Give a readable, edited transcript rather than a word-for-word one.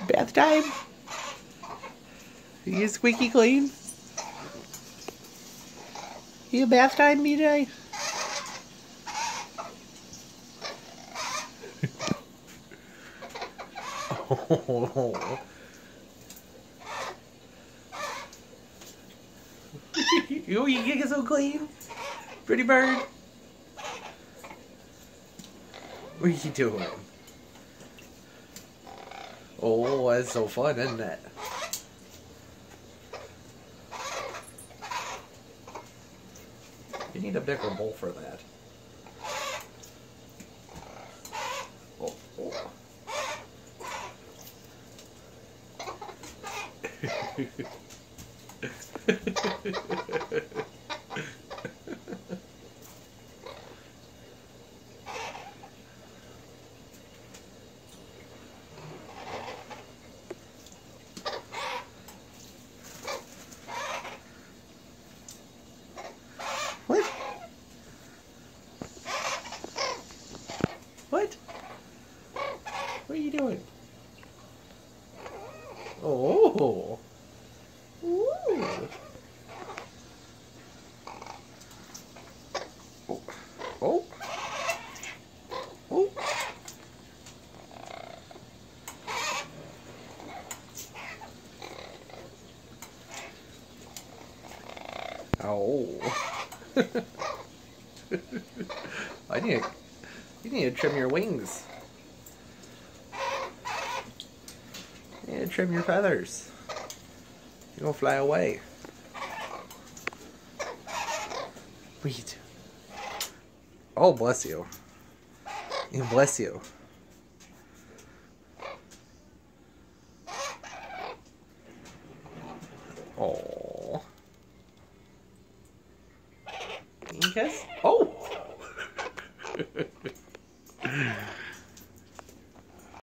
Bath time? You squeaky clean? You bath time, BJ? Oh. You get so clean? Pretty bird? What are you doing? Oh, that's so fun, isn't it? You need a bigger bowl for that. Oh, oh. What? What? What are you doing? Oh. Ooh. Oh. Oh. Oh. Oh. You need to trim your wings. You need to trim your feathers. You're gonna fly away. Wait. Oh, bless you. Bless you. Oh. Kiss? Oh.